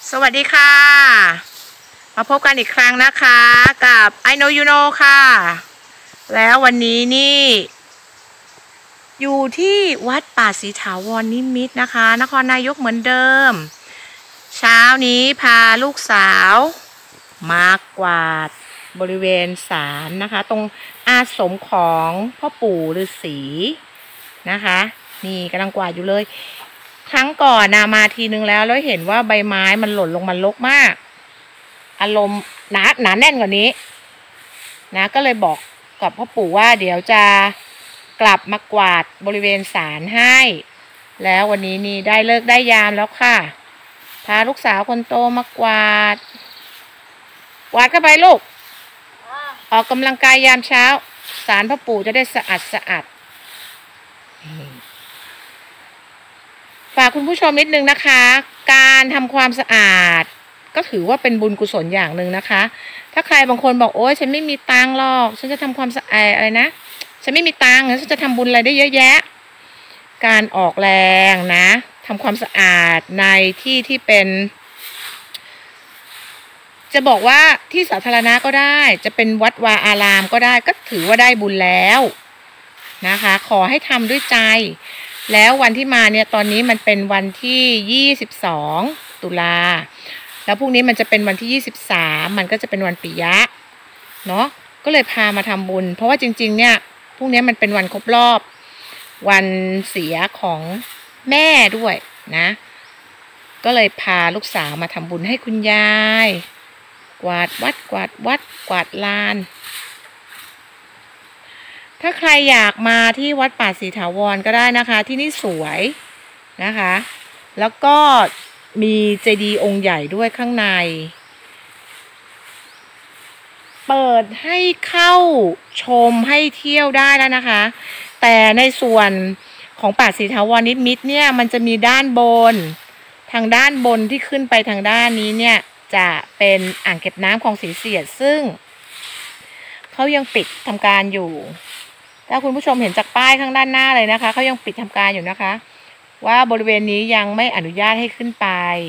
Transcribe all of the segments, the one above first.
สวัสดีค่ะมาพบกันอีกครั้งนะคะกับ I Know You Know ค่ะแล้ววันนี้นี่อยู่ที่วัดป่าศรีถาวรนิมิตรนะคะนครนายกเหมือนเดิมเช้านี้พาลูกสาวมากวาดบริเวณศาลนะคะตรงอาสมของพ่อปู่ฤาษีนะคะนี่กำลังกวาดอยู่เลยครั้งก่อนนะมาทีนึงแล้วเห็นว่าใบไม้มันหล่นลงมารกมากอารมณ์หนาแน่นกว่านี้นะก็เลยบอกกับพ่อปู่ว่าเดี๋ยวจะกลับมากวาดบริเวณศาลให้แล้ววันนี้นี่ได้เลิกได้ยามแล้วค่ะพาลูกสาวคนโตมากวาดเข้าไปลูกออกกำลังกายยามเช้าศาลพ่อปู่จะได้สะอาดฝากคุณผู้ชมนิดนึงนะคะการทำความสะอาดก็ถือว่าเป็นบุญกุศลอย่างหนึ่งนะคะถ้าใครบางคนบอกโอ๊ยฉันไม่มีตังค์หรอกฉันจะทำความสะอาดอะไรนะฉันไม่มีตังค์ฉันจะทำบุญอะไรได้เยอะแยะการออกแรงนะทำความสะอาดในที่ที่เป็นจะบอกว่าที่สาธารณะก็ได้จะเป็นวัดวาอารามก็ได้ก็ถือว่าได้บุญแล้วนะคะขอให้ทำด้วยใจแล้ววันที่มาเนี่ยตอนนี้มันเป็นวันที่22ตุลาแล้วพรุ่งนี้มันจะเป็นวันที่23มันก็จะเป็นวันปิยะเนาะก็เลยพามาทำบุญเพราะว่าจริงๆเนี่ยพรุ่งนี้มันเป็นวันครบรอบวันเสียของแม่ด้วยนะก็เลยพาลูกสาวมาทำบุญให้คุณยายกวาดวัดกวาดลานถ้าใครอยากมาที่วัดป่าศรีถาวรก็ได้นะคะที่นี่สวยนะคะแล้วก็มีเจดีย์องค์ใหญ่ด้วยข้างในเปิดให้เข้าชมให้เที่ยวได้แล้วนะคะแต่ในส่วนของป่าศรีถาวรนิมิตรเนี่ยมันจะมีด้านบนทางด้านบนที่ขึ้นไปทางด้านนี้เนี่ยจะเป็นอ่างเก็บน้ำคลองศรีเสียดซึ่งเขายังปิดทำการอยู่ถ้าคุณผู้ชมเห็นจากป้ายข้างด้านหน้าเลยนะคะเขายังปิดทำการอยู่นะคะว่าบริเวณนี้ยังไม่อนุญาตให้ขึ้นไป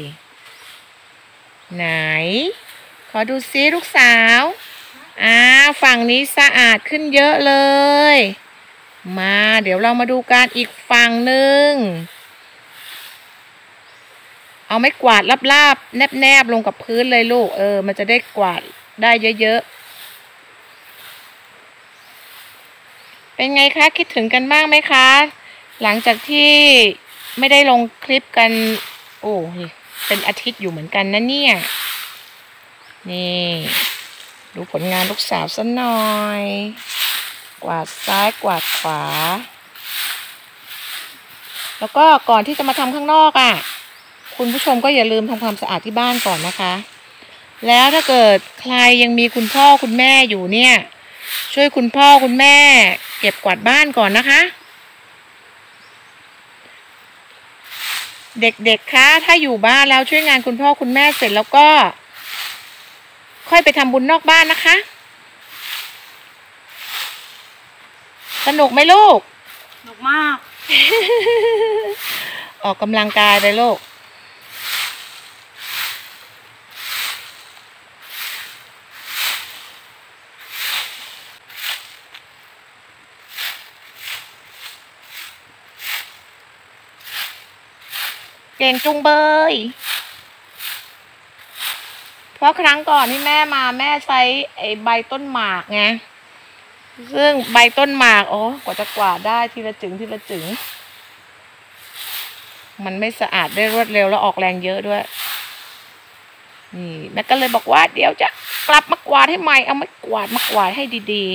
ไหนขอดูซิลูกสาวฝั่งนี้สะอาดขึ้นเยอะเลยมาเดี๋ยวเรามาดูกันอีกฝั่งหนึ่งเอาไม้กวาดลาบๆแนบลงกับพื้นเลยลูกมันจะได้กวาดได้เยอะๆเป็นไงคะคิดถึงกันบ้างไหมคะหลังจากที่ไม่ได้ลงคลิปกันโอ้เป็นอาทิตย์อยู่เหมือนกันนะเนี่ยนี่ดูผลงานลูกสาวสักหน่อยกวาดซ้ายกวาดขวาแล้วก็ก่อนที่จะมาทำข้างนอกคุณผู้ชมก็อย่าลืมทำความสะอาดที่บ้านก่อนนะคะแล้วถ้าเกิดใครยังมีคุณพ่อคุณแม่อยู่เนี่ยช่วยคุณพ่อคุณแม่เก็บกวาดบ้านก่อนนะคะเด็กๆคะถ้าอยู่บ้านแล้วช่วยงานคุณพ่อคุณแม่เสร็จแล้วก็ค่อยไปทำบุญนอกบ้านนะคะสนุกไหมลูกสนุกมาก ออกกำลังกายไปลูกเก่งจุงเบยเพราะครั้งก่อนที่แม่มาแม่ใช้ไอ้ใบต้นหมากไงซึ่งใบต้นหมากกว่าจะกวาดได้ทีละจึงมันไม่สะอาดได้รวดเร็วแล้วออกแรงเยอะด้วยนี่แม่ก็เลยบอกว่าเดี๋ยวจะกลับมากวาดให้ใหม่เอาไม้กวาดมากวาดให้ดี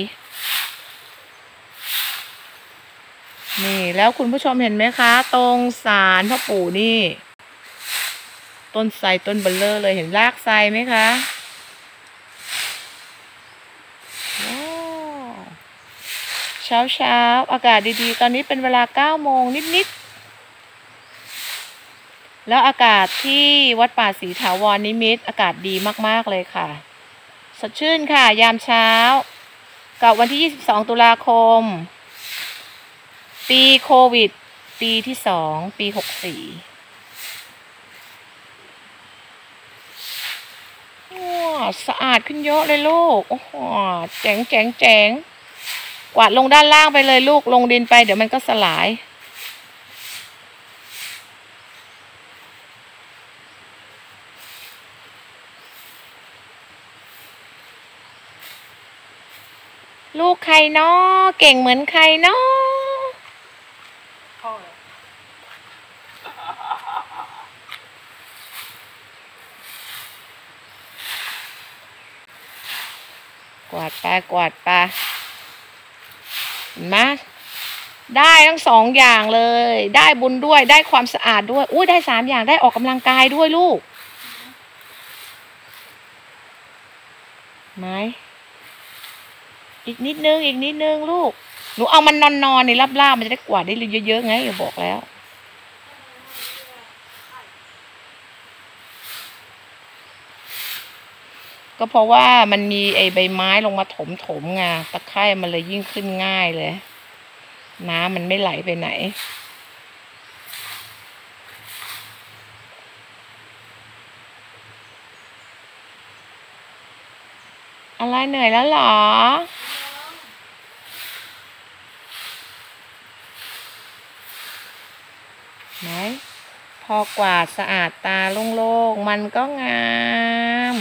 ๆนี่แล้วคุณผู้ชมเห็นไหมคะตรงศาลพ่อปู่นี่ต้นไทรต้นเบลเลอร์เลยเห็นรากไทรไหมคะเช้าอากาศดีๆตอนนี้เป็นเวลา9 โมงนิดๆแล้วอากาศที่วัดป่าศรีถาวรนิมิตรอากาศดีมากๆเลยค่ะสดชื่นค่ะยามเช้ากับวันที่22ตุลาคมปีโควิดปีที่2ปี64 สะอาดขึ้นเยอะเลยลูกโอ้โหแจ๋งแจ๋งแจ๋งกวาดลงด้านล่างไปเลยลูกลงดินไปเดี๋ยวมันก็สลายลูกใครเนาะเก่งเหมือนใครเนาะกวาดไปกวาดไปเห็นไหมได้ทั้งสองอย่างเลยได้บุญด้วยได้ความสะอาดด้วยอุ้ยได้3อย่างได้ออกกำลังกายด้วยลูกไหมอีกนิดนึงอีกนิดนึงลูกหนูเอามันนอนในลาบๆมันจะได้กวาดได้เยอะๆไงอย่าบอกแล้วก็เพราะว่ามันมีไอ้ใบไม้ลงมาถมไงตะไคร่มันเลยยิ่งขึ้นง่ายเลยน้ำมันไม่ไหลไปไหนอะไรเหนื่อยแล้วหรอไหนพอกวาดสะอาดตาโล่งๆมันก็งาม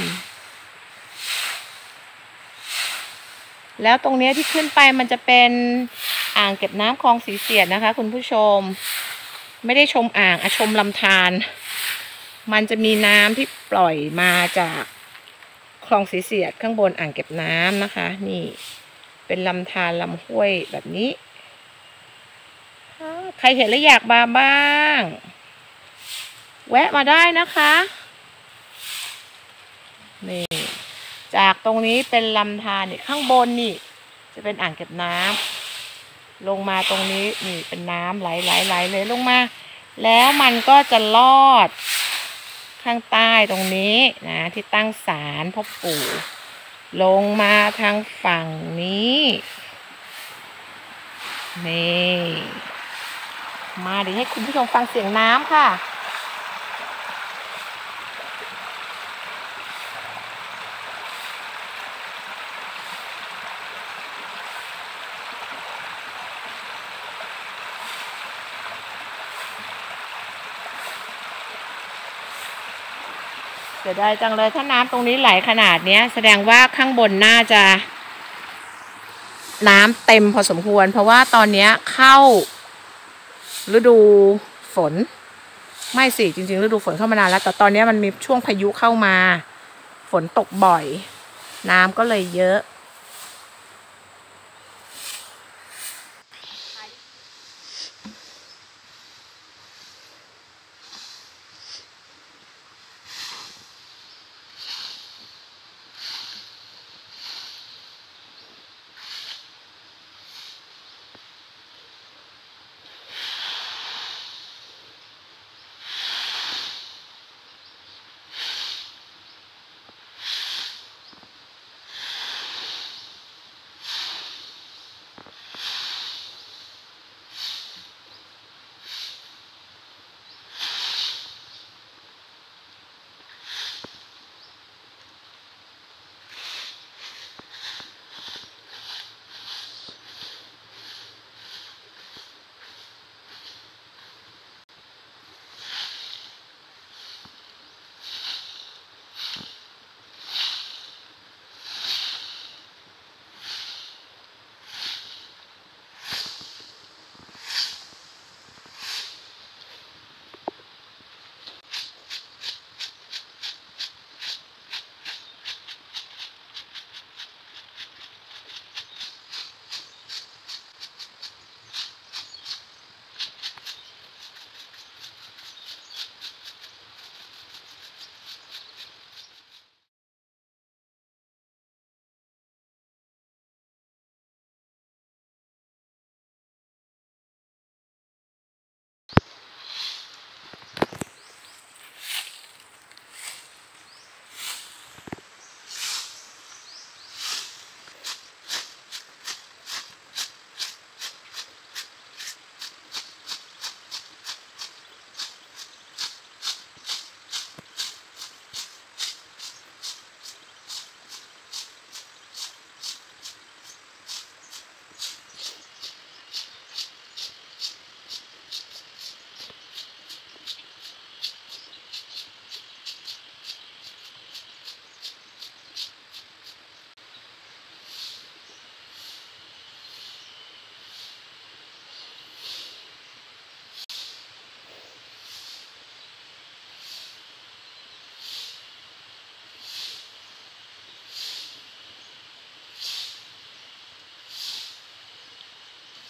แล้วตรงนี้ที่ขึ้นไปมันจะเป็นอ่างเก็บน้ำคลองสีเสียดนะคะคุณผู้ชมไม่ได้ชมอ่างชมลำธารมันจะมีน้ำที่ปล่อยมาจากคลองสีเสียดข้างบนอ่างเก็บน้ำนะคะนี่เป็นลำธารลำห้วยแบบนี้ใครเห็นแล้วอยากมาบ้างแวะมาได้นะคะนี่จากตรงนี้เป็นลำธารนี่ข้างบนนี่จะเป็นอ่างเก็บน้ำลงมาตรงนี้นี่เป็นน้ำไหลเลยลงมาแล้วมันก็จะลอดข้างใต้ตรงนี้นะที่ตั้งศาลพ่อปู่ลงมาทางฝั่งนี้นี่มาเดี๋ยวให้คุณผู้ชมฟังเสียงน้ำค่ะเสียดายจังเลยถ้าน้ำตรงนี้ไหลขนาดนี้แสดงว่าข้างบนน่าจะน้ำเต็มพอสมควรเพราะว่าตอนนี้เข้าฤดูฝนไม่สิจริงๆฤดูฝนเข้ามานานแล้วแต่ตอนนี้มันมีช่วงพายุเข้ามาฝนตกบ่อยน้ำก็เลยเยอะ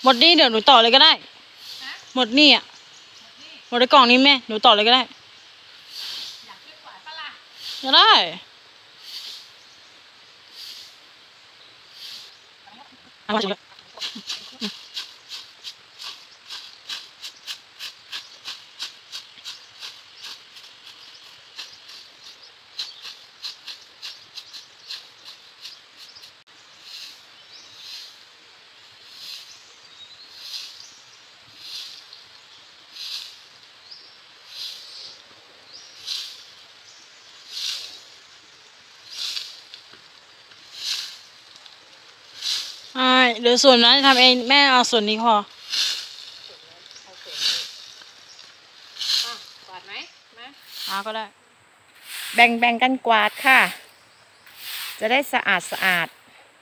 หมดนี่เดี๋ยวหนูต่อเลยก็ได้หมดนี่อ่ะหมดในกล่องนี้แม่หนูต่อเลยก็ได้อยากช่วยกวาดปะล่ะจะได้เดี๋ยวส่วนนั้นทำเองแม่เอาส่วนนี้พอกวาดไหมมาก็ได้แบ่งกันกวาดค่ะจะได้สะอาด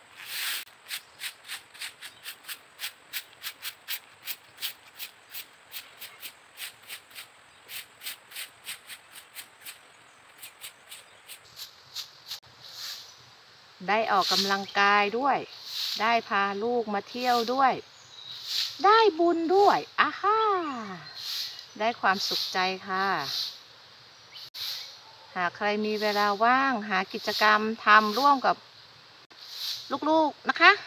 ได้ออกกำลังกายด้วยได้พาลูกมาเที่ยวด้วยได้บุญด้วยอาฮ่าได้ความสุขใจค่ะหากใครมีเวลาว่างหากิจกรรมทำร่วมกับลูกๆนะคะ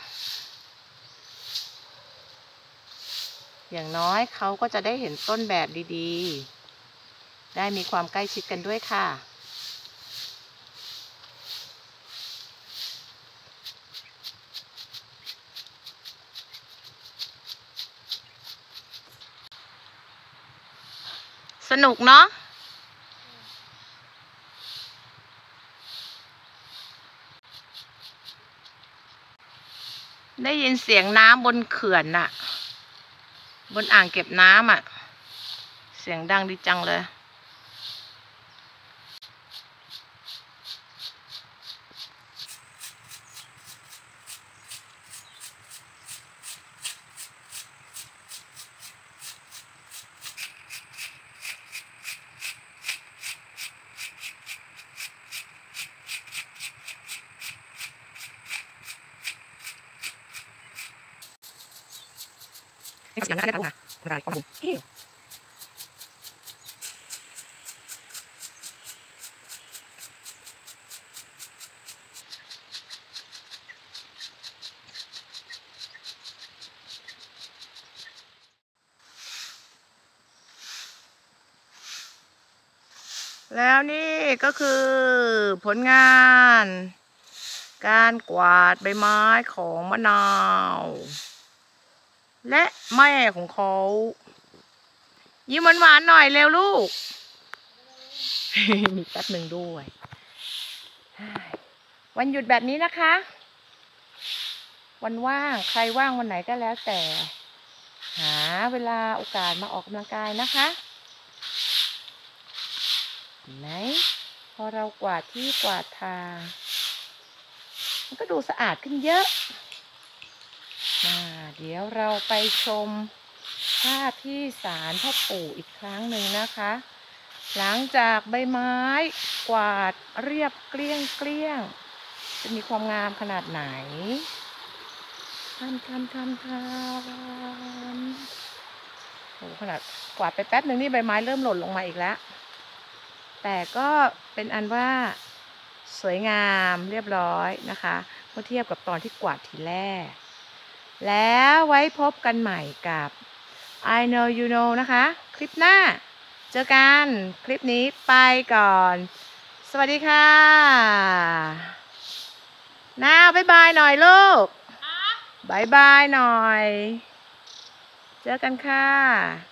อย่างน้อยเขาก็จะได้เห็นต้นแบบดีๆได้มีความใกล้ชิดกันด้วยค่ะสนุกเนาะได้ยินเสียงน้ำบนเขื่อนน่ะบนอ่างเก็บน้ำอ่ะเสียงดังดีจังเลยอย่างนั้นได้ป่ะอะไรของผมแล้วนี่ก็คือผลงานการกวาดใบไม้ของมะนาวและแม่ของเขายิ้มหวานๆหน่อยเร็วลูก มีแป๊บหนึ่งด้วยวันหยุดแบบนี้นะคะวันว่างใครว่างวันไหนก็แล้วแต่หาเวลาโอกาสมาออกกำลังกายนะคะเห็นไหมพอเรากวาดที่กวาดทางมันก็ดูสะอาดขึ้นเยอะเดี๋ยวเราไปชมภาพที่ศาลพ่อปู่อีกครั้งหนึ่งนะคะหลังจากใบไม้กวาดเรียบเกลี้ยงจะมีความงามขนาดไหนโอ้ขนาดกวาดไปแป๊บหนึ่งนี่ใบไม้เริ่มหล่นลงมาอีกแล้วแต่ก็เป็นอันว่าสวยงามเรียบร้อยนะคะเมื่อเทียบกับตอนที่กวาดทีแรกแล้วไว้พบกันใหม่กับ I know you know นะคะคลิปหน้าเจอกันคลิปนี้ไปก่อนสวัสดีค่ะน้าบ๊ายบายหน่อยลูกบ๊ายบายหน่อยเจอกันค่ะ